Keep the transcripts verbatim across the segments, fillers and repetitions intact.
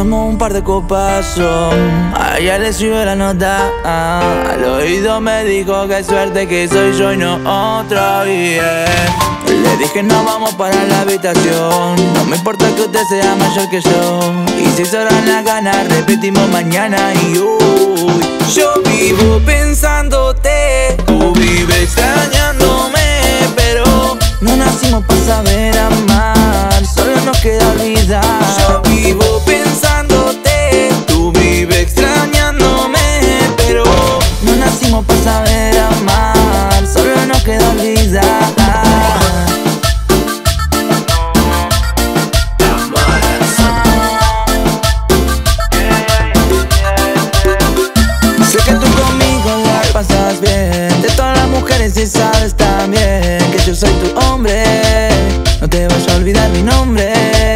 pasamos un par de copazos. A ella le subió la nota. Al oído me dijo que suerte que soy yo y no otro. Yeah. Le dije no vamos para la habitación. No me importa que usted sea mayor que yo. Y si sobran las ganas repetimos mañana. Y uy, yo vivo pensándote, tú vives extrañándome, pero no nacimos para saber amar, solo nos queda olvidar. Yo vivo pensándote, tú vives extrañándome, pero no nacimos para saber amar, solo nos queda olvidar. Sé que tú conmigo la pasas bien, de todas las mujeres y sabes también que yo soy tu hombre, no te vayas a olvidar mi nombre.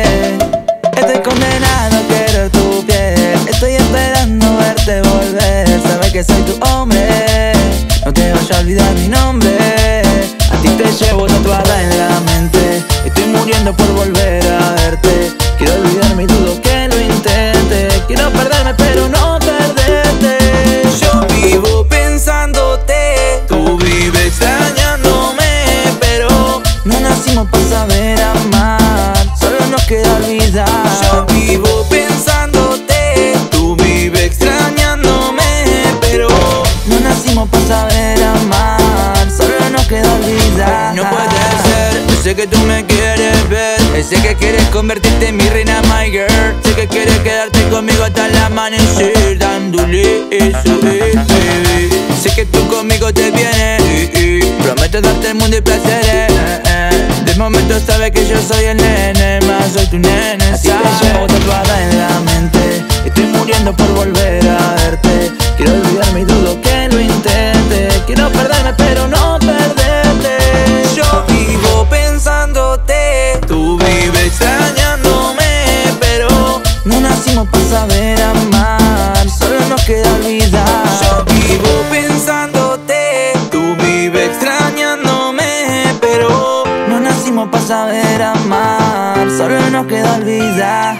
Estoy condenado a querer tu piel, estoy esperando verte volver. Sabes que soy tu hombre, no te vayas a olvidar mi nombre. A ti te llevo tatuada en la mente, estoy muriendo por volver a verte. Quiero olvidarme y dudo que lo intente, quiero perderme pero no perderte. Yo vivo pensándote, tú vives extrañándome, pero no nacimos para saber amar, solo nos queda olvidar. Yo vivo pensándote, tú vives extrañándome, pero no nacimos para saber amar, solo nos queda olvidar. No puede ser, yo sé que tú me quieres ver, sé que quieres convertirte en mi reina, my girl. Sé que quieres quedarte conmigo hasta el amanecer, dándole eso, eh, eh. Sé que tú conmigo te vienes, eh, eh. Prometo darte el mundo y placeres, eh, eh. De momento sabes que yo soy el nene, más soy tu nene. Así te llevo tatuada en la mente, estoy muriendo por volver a verte. Quiero olvidarme y dudo que lo intente, quiero perderme pero no perderte. Yo vivo pensándote, tú vives extrañándome, pero no nacimos para saber amar, solo nos queda olvidar. Yo vivo pensándote, tú vives extrañándome, pero no nacimos para saber amar, solo nos queda olvidar.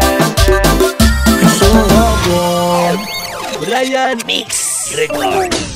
Brian Mix Record.